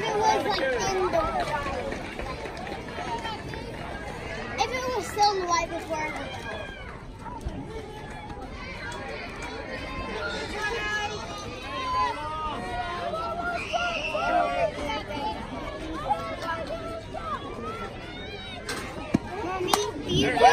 it was like in the, if it was still in the light before it was Mommy, do you